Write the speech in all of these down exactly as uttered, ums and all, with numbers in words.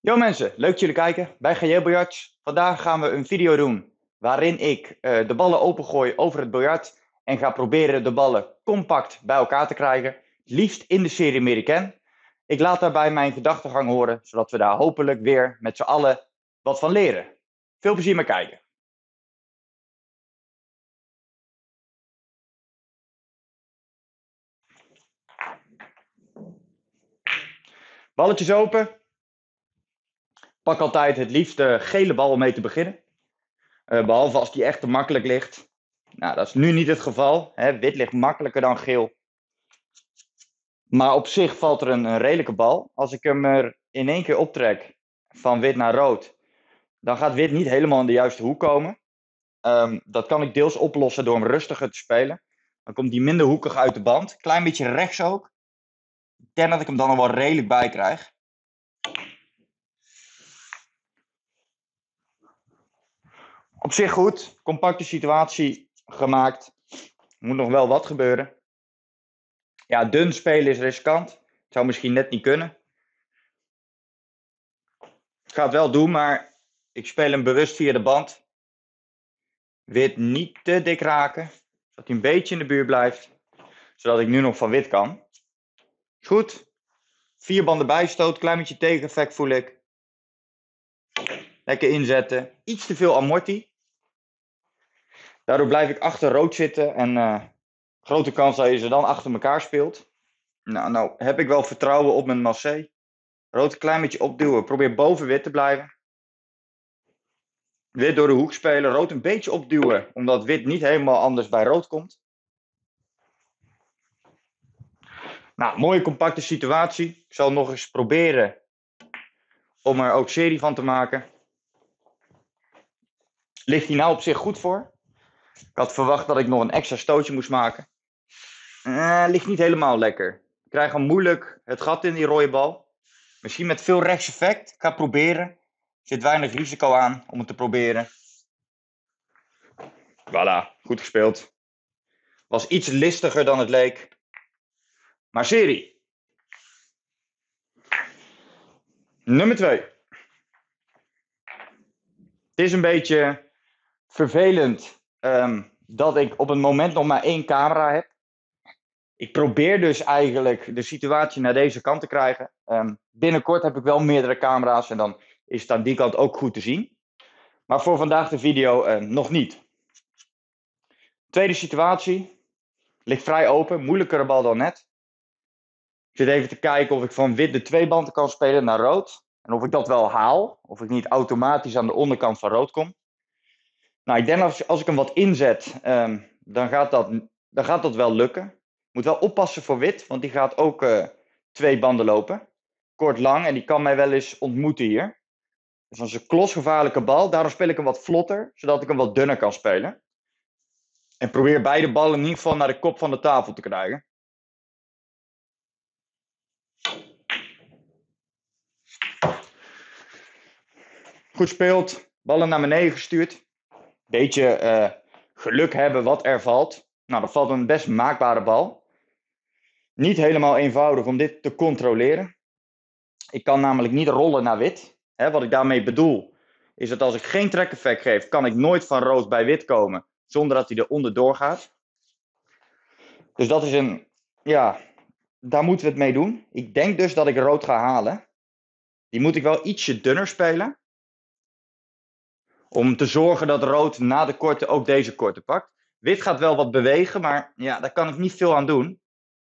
Yo mensen, leuk dat jullie kijken bij G J Biljarts. Vandaag gaan we een video doen waarin ik uh, de ballen opengooi over het biljart en ga proberen de ballen compact bij elkaar te krijgen. Het liefst in de serie American. Ik laat daarbij mijn gedachtegang horen, zodat we daar hopelijk weer met z'n allen wat van leren. Veel plezier met kijken. Balletjes open. Pak altijd het liefst de gele bal om mee te beginnen. Uh, behalve als die echt te makkelijk ligt. Nou, dat is nu niet het geval. Hè. Wit ligt makkelijker dan geel. Maar op zich valt er een, een redelijke bal. Als ik hem er in één keer optrek van wit naar rood, dan gaat wit niet helemaal in de juiste hoek komen. Um, dat kan ik deels oplossen door hem rustiger te spelen. Dan komt hij minder hoekig uit de band. Klein beetje rechts ook. Ik denk dat ik hem dan nog wel redelijk bij krijg. Op zich goed. Compacte situatie gemaakt. Er moet nog wel wat gebeuren. Ja, dun spelen is riskant. Het zou misschien net niet kunnen. Ik ga het wel doen, maar ik speel hem bewust via de band. Wit niet te dik raken. Zodat hij een beetje in de buurt blijft. Zodat ik nu nog van wit kan. Goed. Vier banden bijstoot. Klein beetje tegeneffect voel ik. Lekker inzetten. Iets te veel amorti. Daardoor blijf ik achter rood zitten. En uh, grote kans dat je ze dan achter elkaar speelt. Nou, nou heb ik wel vertrouwen op mijn massé. Rood een klein beetje opduwen. Probeer boven wit te blijven. Wit door de hoek spelen. Rood een beetje opduwen. Omdat wit niet helemaal anders bij rood komt. Nou, mooie compacte situatie. Ik zal nog eens proberen om er ook serie van te maken. Ligt hij nou op zich goed voor? Ik had verwacht dat ik nog een extra stootje moest maken. Uh, ligt niet helemaal lekker. Ik krijg al moeilijk het gat in die rode bal. Misschien met veel rechtseffect. Ik ga het proberen. Er zit weinig risico aan om het te proberen. Voilà, goed gespeeld. Was iets listiger dan het leek. Maar serie. Nummer twee. Het is een beetje vervelend um, dat ik op het moment nog maar één camera heb. Ik probeer dus eigenlijk de situatie naar deze kant te krijgen. Um, binnenkort heb ik wel meerdere camera's en dan is het aan die kant ook goed te zien. Maar voor vandaag de video uh, nog niet. Tweede situatie. Ligt vrij open, moeilijkere bal dan net. Ik zit even te kijken of ik van wit de twee banden kan spelen naar rood. En of ik dat wel haal. Of ik niet automatisch aan de onderkant van rood kom. Nou, ik denk dat als, als ik hem wat inzet, um, dan, gaat dat, dan gaat dat wel lukken. Ik moet wel oppassen voor wit, want die gaat ook uh, twee banden lopen. Kort lang en die kan mij wel eens ontmoeten hier. Dus dat is een klosgevaarlijke bal. Daarom speel ik hem wat vlotter, zodat ik hem wat dunner kan spelen. En probeer beide ballen in ieder geval naar de kop van de tafel te krijgen. Goed speelt. Ballen naar beneden gestuurd. Beetje uh, geluk hebben wat er valt. Nou, dat valt een best maakbare bal. Niet helemaal eenvoudig om dit te controleren. Ik kan namelijk niet rollen naar wit. Hè, wat ik daarmee bedoel, is dat als ik geen trek-effect geef, kan ik nooit van rood bij wit komen, zonder dat hij er onderdoor gaat. Dus dat is een, ja, daar moeten we het mee doen. Ik denk dus dat ik rood ga halen. Die moet ik wel ietsje dunner spelen. Om te zorgen dat rood na de korte ook deze korte pakt. Wit gaat wel wat bewegen, maar ja, daar kan ik niet veel aan doen.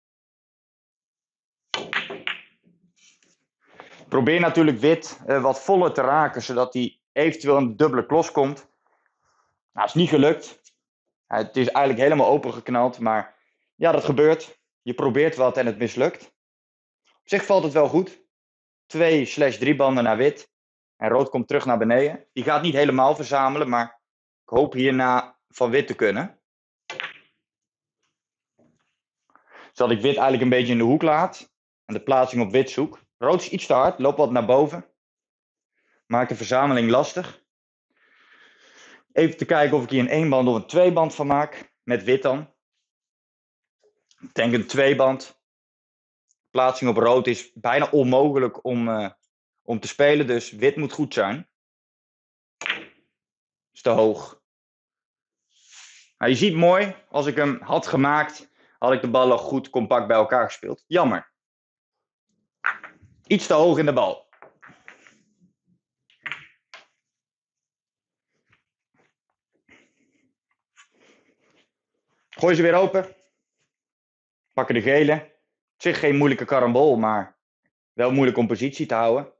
Probeer natuurlijk wit uh, wat voller te raken, zodat hij eventueel een dubbele klos komt. Nou, is niet gelukt. Uh, het is eigenlijk helemaal opengeknald, maar ja, dat gebeurt. Je probeert wat en het mislukt. Op zich valt het wel goed. Twee slash drie banden naar wit. En rood komt terug naar beneden. Die gaat niet helemaal verzamelen, maar ik hoop hierna van wit te kunnen. Zodat ik wit eigenlijk een beetje in de hoek laat. En de plaatsing op wit zoek. Rood is iets te hard, loopt wat naar boven. Maakt de verzameling lastig. Even te kijken of ik hier een één-band of een twee-band van maak. Met wit dan. Ik denk een twee-band. Plaatsing op rood is bijna onmogelijk om, uh, om te spelen. Dus wit moet goed zijn. Is te hoog. Nou, je ziet mooi, als ik hem had gemaakt, had ik de ballen goed compact bij elkaar gespeeld. Jammer. Iets te hoog in de bal. Gooi ze weer open. Pakken de gele. Op zich geen moeilijke karambol, maar wel moeilijk om positie te houden.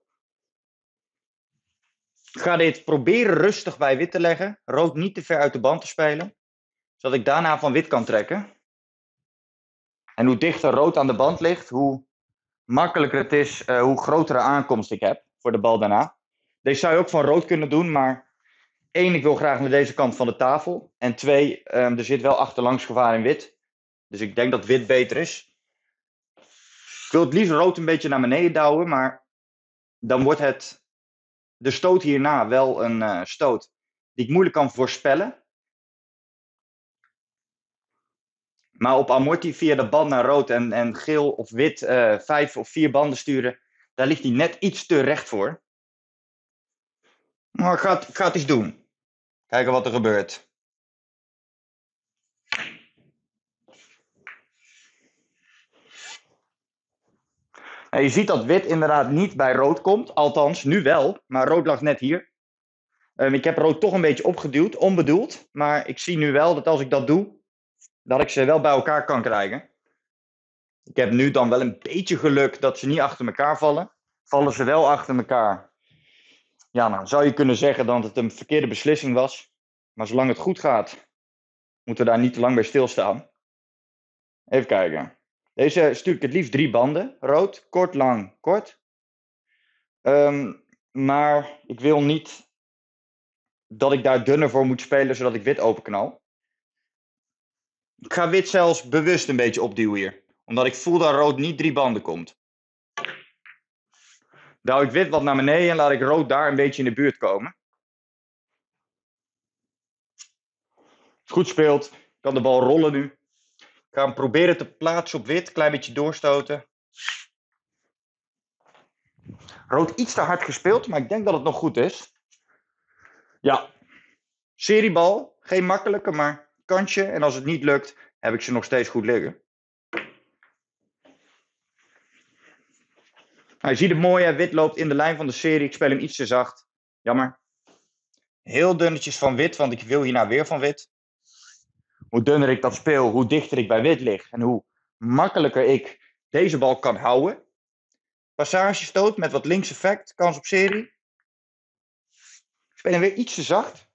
Ik ga dit proberen rustig bij wit te leggen. Rood niet te ver uit de band te spelen. Zodat ik daarna van wit kan trekken. En hoe dichter rood aan de band ligt, hoe makkelijker het is, uh, hoe grotere aankomst ik heb voor de bal daarna. Deze zou je ook van rood kunnen doen, maar één, ik wil graag naar deze kant van de tafel. En twee, um, er zit wel achterlangs gevaar in wit. Dus ik denk dat wit beter is. Ik wil het liefst rood een beetje naar beneden douwen, maar dan wordt het, de stoot hierna wel een uh, stoot die ik moeilijk kan voorspellen. Maar op amorti via de band naar rood en, en geel of wit uh, vijf of vier banden sturen, daar ligt hij net iets te recht voor. Maar ik ga het, ik ga het eens doen. Kijken wat er gebeurt. En je ziet dat wit inderdaad niet bij rood komt. Althans, nu wel. Maar rood lag net hier. Um, ik heb rood toch een beetje opgeduwd, onbedoeld. Maar ik zie nu wel dat als ik dat doe, dat ik ze wel bij elkaar kan krijgen. Ik heb nu dan wel een beetje geluk dat ze niet achter elkaar vallen. Vallen ze wel achter elkaar, ja, dan zou je kunnen zeggen dat het een verkeerde beslissing was. Maar zolang het goed gaat, moeten we daar niet te lang bij stilstaan. Even kijken. Deze stuur ik het liefst drie banden. Rood, kort, lang, kort. Um, maar ik wil niet dat ik daar dunner voor moet spelen, zodat ik wit openknal. Ik ga wit zelfs bewust een beetje opduwen hier. Omdat ik voel dat rood niet drie banden komt. Douw ik wit wat naar beneden en laat ik rood daar een beetje in de buurt komen. Goed speelt. Ik kan de bal rollen nu. Ik ga hem proberen te plaatsen op wit. Klein beetje doorstoten. Rood iets te hard gespeeld, maar ik denk dat het nog goed is. Ja. Seriebal. Geen makkelijke, maar kansje. En als het niet lukt, heb ik ze nog steeds goed liggen. Nou, je ziet het mooi, hè? Wit loopt in de lijn van de serie. Ik speel hem iets te zacht. Jammer. Heel dunnetjes van wit, want ik wil hierna weer van wit. Hoe dunner ik dat speel, hoe dichter ik bij wit lig. En hoe makkelijker ik deze bal kan houden. Passagestoot met wat links effect. Kans op serie. Ik speel hem weer iets te zacht.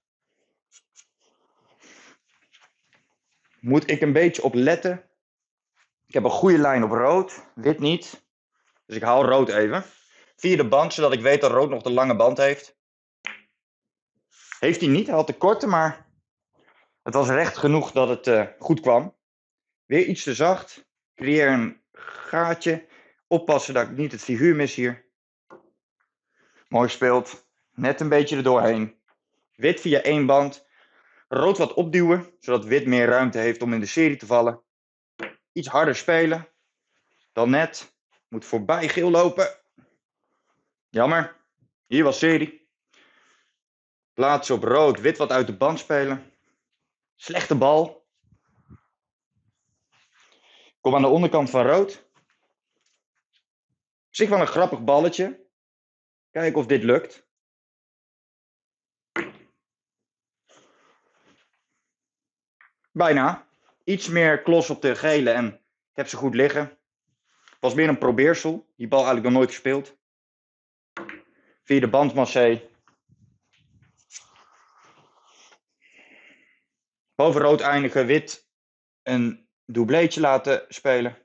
Moet ik een beetje op letten. Ik heb een goede lijn op rood. Wit niet. Dus ik haal rood even. Vierde band, zodat ik weet dat rood nog de lange band heeft. Heeft hij niet. Hij had de korte, maar het was recht genoeg dat het uh, goed kwam. Weer iets te zacht. Creëer een gaatje. Oppassen dat ik niet het figuur mis hier. Mooi gespeeld. Net een beetje erdoorheen. Wit via één band. Rood wat opduwen, zodat wit meer ruimte heeft om in de serie te vallen. Iets harder spelen. Dan net. Moet voorbij geel lopen. Jammer. Hier was serie. Plaatsen op rood. Wit wat uit de band spelen. Slechte bal. Kom aan de onderkant van rood. Op zich wel een grappig balletje. Kijken of dit lukt. Bijna. Iets meer klos op de gele en ik heb ze goed liggen. Was meer een probeersel. Die bal eigenlijk nog nooit gespeeld. Via de bandmassé. Boven rood eindigen, wit een doubleetje laten spelen.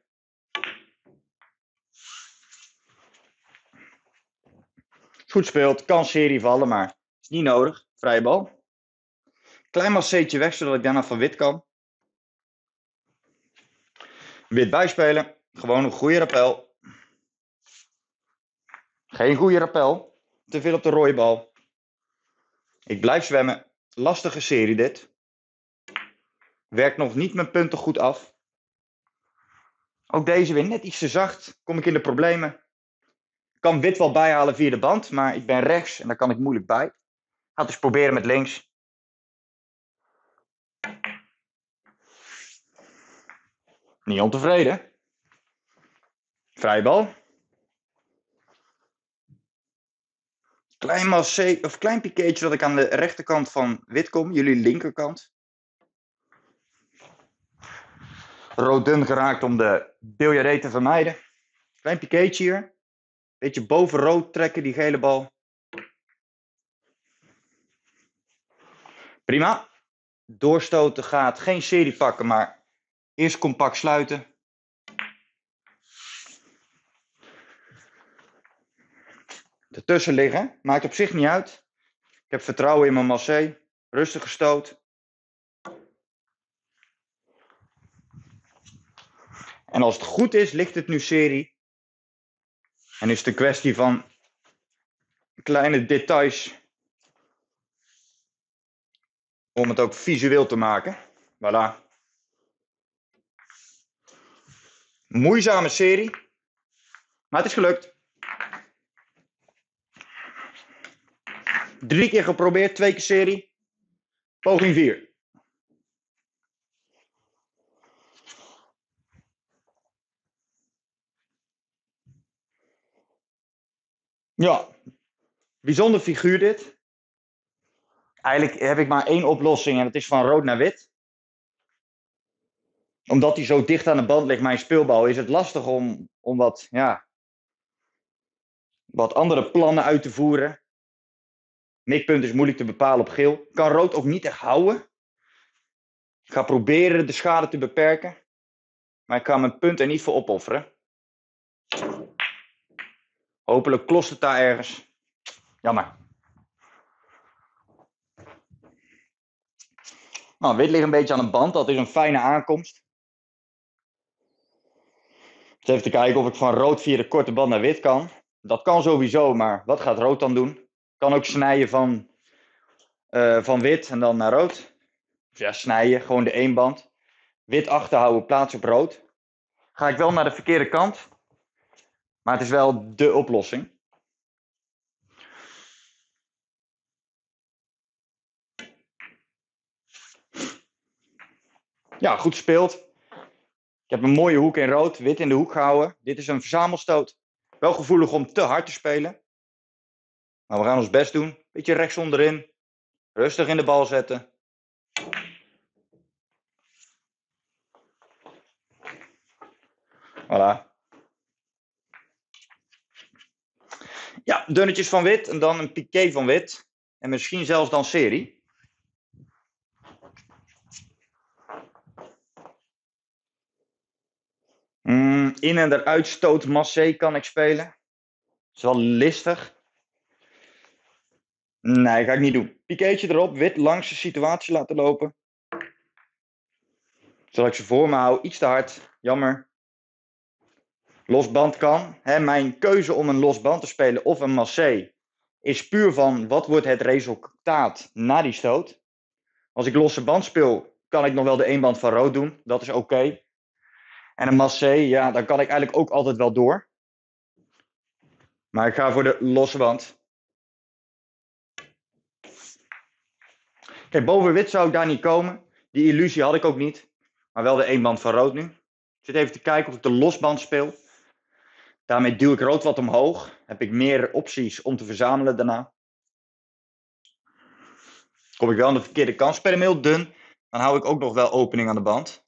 Goed speelt, kan serie vallen, maar is niet nodig. Vrije bal. Klein masseetje weg, zodat ik daarna van wit kan. Wit bijspelen. Gewoon een goede rappel. Geen goede rappel. Te veel op de rode bal. Ik blijf zwemmen. Lastige serie dit. Werkt nog niet mijn punten goed af. Ook deze weer net iets te zacht. Kom ik in de problemen. kan wit wel bijhalen via de band, maar ik ben rechts en daar kan ik moeilijk bij. Ik ga het eens proberen met links. Niet ontevreden. Vrije bal. Klein massé, of klein piqueetje dat ik aan de rechterkant van wit kom, jullie linkerkant. Rood dun geraakt om de biljardet te vermijden. Klein piqueetje hier. Beetje boven rood trekken die gele bal. Prima. Doorstoten gaat geen serie pakken, maar eerst compact sluiten. Ertussen liggen, maakt op zich niet uit. Ik heb vertrouwen in mijn massé. Rustig gestoot. En als het goed is, ligt het nu serie. En is het een kwestie van kleine details om het ook visueel te maken. Voilà. Moeizame serie. Maar het is gelukt. Drie keer geprobeerd, twee keer serie. Poging vier. Ja, bijzonder figuur dit. Eigenlijk heb ik maar één oplossing en dat is van rood naar wit. Omdat hij zo dicht aan de band ligt, mijn speelbal, is het lastig om, om wat, ja, wat andere plannen uit te voeren. Mikpunt is moeilijk te bepalen op geel. Kan rood ook niet echt houden. Ik ga proberen de schade te beperken. Maar ik kan mijn punt er niet voor opofferen. Hopelijk klost het daar ergens. Jammer. Nou, wit ligt een beetje aan de band. Dat is een fijne aankomst. Dus even te kijken of ik van rood via de korte band naar wit kan. Dat kan sowieso, maar wat gaat rood dan doen? Kan ook snijden van, uh, van wit en dan naar rood. Ja, snijden, gewoon de één band. Wit achterhouden, plaats op rood. Ga ik wel naar de verkeerde kant. Maar het is wel de oplossing. Ja, goed gespeeld. Ik heb een mooie hoek in rood, wit in de hoek gehouden. Dit is een verzamelstoot. Wel gevoelig om te hard te spelen. Maar we gaan ons best doen. Beetje rechts onderin. Rustig in de bal zetten. Voilà. Ja, dunnetjes van wit en dan een piqué van wit. En misschien zelfs dan serie. Mm, in- en eruit stoot massé kan ik spelen. Dat is wel listig. Nee, ga ik niet doen. Piqueetje erop, wit langs de situatie laten lopen. Zodat ik ze voor me hou, iets te hard. Jammer. Losband kan. Hè, mijn keuze om een losband te spelen of een massé is puur van wat wordt het resultaat na die stoot. Als ik losse band speel, kan ik nog wel de eenband van rood doen. Dat is oké. Okay. En een massé, ja, dan kan ik eigenlijk ook altijd wel door. Maar ik ga voor de losse band. Kijk, boven wit zou ik daar niet komen. Die illusie had ik ook niet. Maar wel de eenband van rood nu. Ik zit even te kijken of ik de losband speel. Daarmee duw ik rood wat omhoog. Heb ik meer opties om te verzamelen daarna. Kom ik wel aan de verkeerde kant. Speel hem heel dun. Dan hou ik ook nog wel opening aan de band.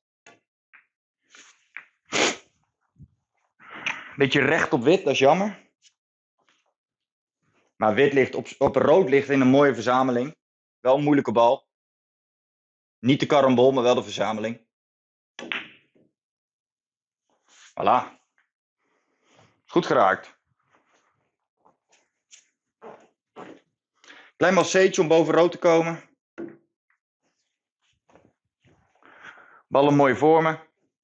Beetje recht op wit, dat is jammer. Maar wit ligt op, op rood ligt in een mooie verzameling. Wel een moeilijke bal. Niet de karambol, maar wel de verzameling. Voilà. Goed geraakt. Klein masseetje om boven rood te komen. Ballen mooi voor me.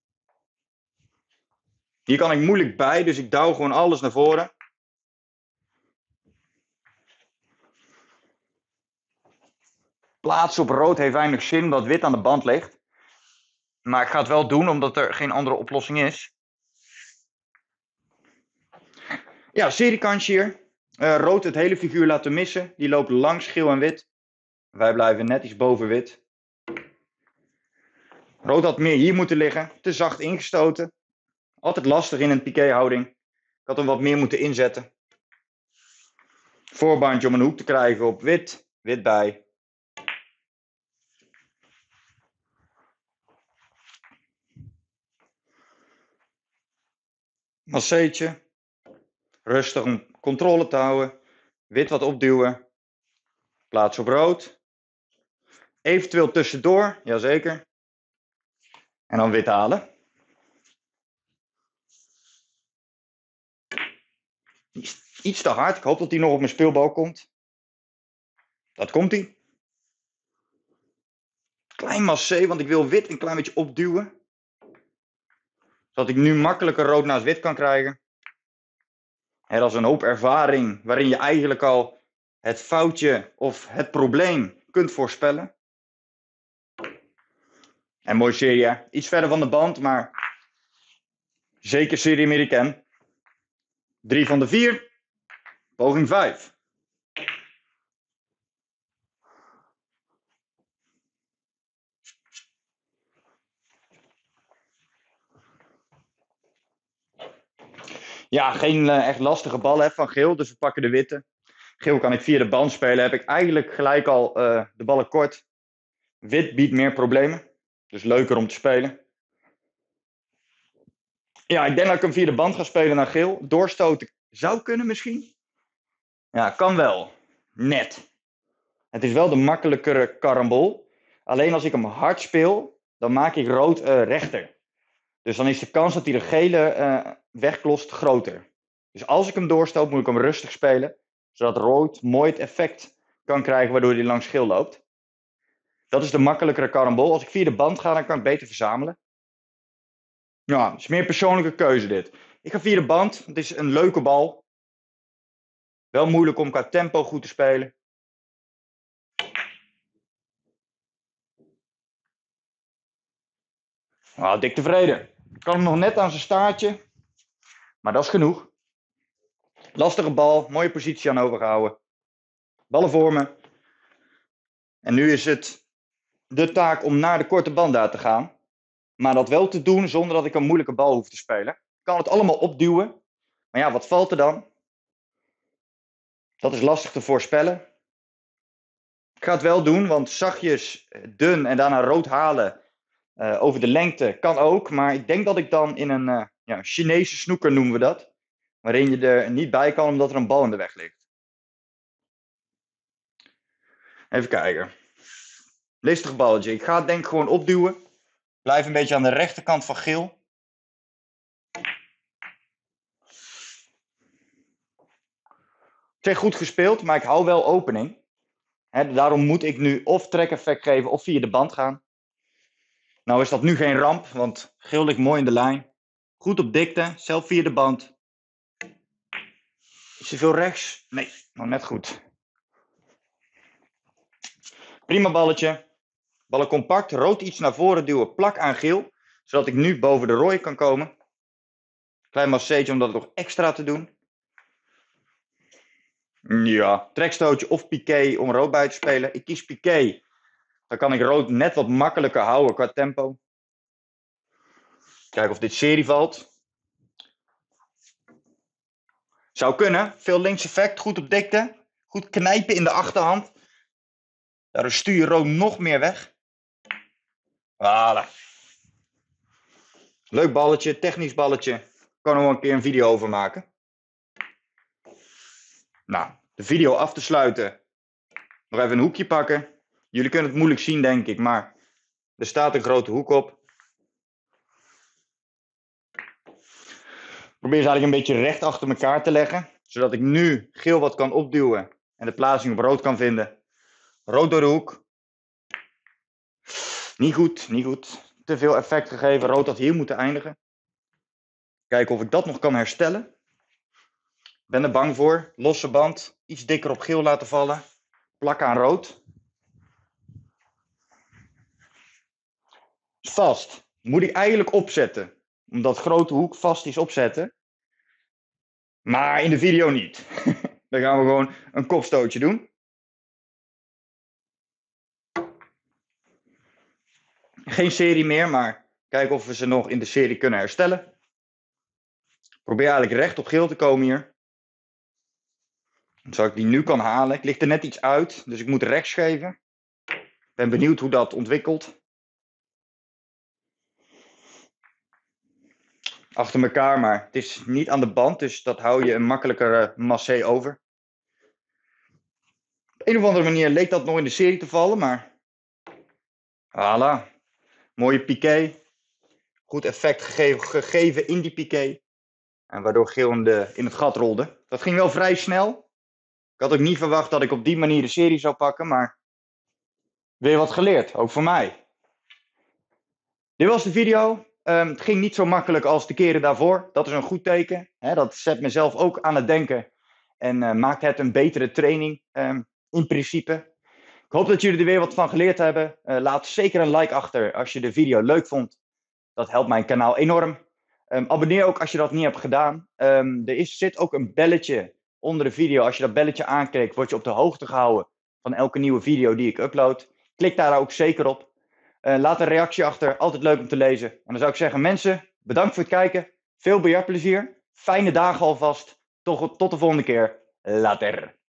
Hier kan ik moeilijk bij, dus ik douw gewoon alles naar voren. Plaatsen op rood heeft weinig zin, omdat wit aan de band ligt. Maar ik ga het wel doen, omdat er geen andere oplossing is. Ja, seriekansje hier. Uh, rood het hele figuur laten missen. Die loopt langs geel en wit. Wij blijven net iets boven wit. Rood had meer hier moeten liggen. Te zacht ingestoten. Altijd lastig in een piqué-houding. Ik had hem wat meer moeten inzetten. Voorbandje om een hoek te krijgen op wit. Wit bij. Masseetje. Rustig om controle te houden. Wit wat opduwen. Plaats op rood. Eventueel tussendoor. Jazeker. En dan wit halen. Iets te hard. Ik hoop dat hij nog op mijn speelbal komt. Dat komt hij. Klein massé, want ik wil wit een klein beetje opduwen. Zodat ik nu makkelijker rood naast wit kan krijgen. En dat is een hoop ervaring waarin je eigenlijk al het foutje of het probleem kunt voorspellen. En mooi serie. Iets verder van de band, maar zeker serie Amerikaan. Drie van de vier. Poging vijf. Ja, geen uh, echt lastige bal hè, van geel, dus we pakken de witte. Geel kan ik via de band spelen. Heb ik eigenlijk gelijk al uh, de ballen kort. Wit biedt meer problemen. Dus leuker om te spelen. Ja, ik denk dat ik hem via de band ga spelen naar geel. Doorstoten zou kunnen misschien. Ja, kan wel. Net. Het is wel de makkelijkere karambol. Alleen als ik hem hard speel, dan maak ik rood uh, rechter. Dus dan is de kans dat hij de gele uh, wegklost groter. Dus als ik hem doorstoot, moet ik hem rustig spelen. Zodat rood mooi het effect kan krijgen waardoor hij langs geel loopt. Dat is de makkelijkere karambol. Als ik via de band ga, dan kan ik beter verzamelen. Ja, het is meer persoonlijke keuze dit. Ik ga via de band. Het is een leuke bal. Wel moeilijk om qua tempo goed te spelen. Nou, dik tevreden. Ik kan hem nog net aan zijn staartje. Maar dat is genoeg. Lastige bal. Mooie positie aan overgehouden. Ballen voor me. En nu is het de taak om naar de korte band uit te gaan. Maar dat wel te doen zonder dat ik een moeilijke bal hoef te spelen. Ik kan het allemaal opduwen. Maar ja, wat valt er dan? Dat is lastig te voorspellen. Ik ga het wel doen, want zachtjes, dun en daarna rood halen uh, over de lengte kan ook. Maar ik denk dat ik dan in een uh, ja, Chinese snoeker noemen we dat. Waarin je er niet bij kan omdat er een bal in de weg ligt. Even kijken. Listig balletje. Ik ga het denk ik gewoon opduwen. Blijf een beetje aan de rechterkant van geel. Ik zeg goed gespeeld, maar ik hou wel opening. He, daarom moet ik nu of trek-effect geven of via de band gaan. Nou is dat nu geen ramp, want geel ligt mooi in de lijn. Goed op dikte, zelf via de band. Is er veel rechts? Nee, nog net goed. Prima balletje. Ballen compact, rood iets naar voren duwen, plak aan geel. Zodat ik nu boven de rooi kan komen. Klein masseetje om dat nog extra te doen. Ja, trekstootje of piqué om rood bij te spelen. Ik kies piqué. Dan kan ik rood net wat makkelijker houden qua tempo. Kijken of dit serie valt. Zou kunnen. Veel links effect. Goed op dikte. Goed knijpen in de achterhand. Daardoor stuur je rood nog meer weg. Voilà. Leuk balletje. Technisch balletje. Ik kan er wel een keer een video over maken. Nou, de video af te sluiten. Nog even een hoekje pakken. Jullie kunnen het moeilijk zien denk ik. Maar er staat een grote hoek op. Probeer ze eigenlijk een beetje recht achter elkaar te leggen. Zodat ik nu geel wat kan opduwen. En de plaatsing op rood kan vinden. Rood door de hoek. Niet goed, niet goed. Te veel effect gegeven. Rood had hier moeten eindigen. Kijken of ik dat nog kan herstellen. Ben er bang voor. Losse band. Iets dikker op geel laten vallen. Plakken aan rood. Vast. Moet ik eigenlijk opzetten. Omdat grote hoek vast is opzetten. Maar in de video niet. Dan gaan we gewoon een kopstootje doen. Geen serie meer, maar kijken of we ze nog in de serie kunnen herstellen. Probeer eigenlijk recht op geel te komen hier. Zodat ik die nu kan halen. Ik lig er net iets uit, dus ik moet rechts geven. Ik ben benieuwd hoe dat ontwikkelt. Achter elkaar, maar het is niet aan de band, dus dat hou je een makkelijker massé over. Op een of andere manier leek dat nog in de serie te vallen, maar... Voilà. Mooie piqué. Goed effect gegeven, gegeven in die piqué. En waardoor geel in, de, in het gat rolde. Dat ging wel vrij snel. Ik had ook niet verwacht dat ik op die manier de serie zou pakken, maar... Weer wat geleerd, ook voor mij. Dit was de video. Um, het ging niet zo makkelijk als de keren daarvoor. Dat is een goed teken. Hè? Dat zet mezelf ook aan het denken. En uh, maakt het een betere training um, in principe. Ik hoop dat jullie er weer wat van geleerd hebben. Uh, laat zeker een like achter als je de video leuk vond. Dat helpt mijn kanaal enorm. Um, abonneer ook als je dat niet hebt gedaan. Um, er is, zit ook een belletje onder de video. Als je dat belletje aanklikt, word je op de hoogte gehouden van elke nieuwe video die ik upload. Klik daar ook zeker op. Uh, laat een reactie achter. Altijd leuk om te lezen. En dan zou ik zeggen, mensen, bedankt voor het kijken. Veel biljartplezier. Fijne dagen alvast. Tot, tot de volgende keer. Later.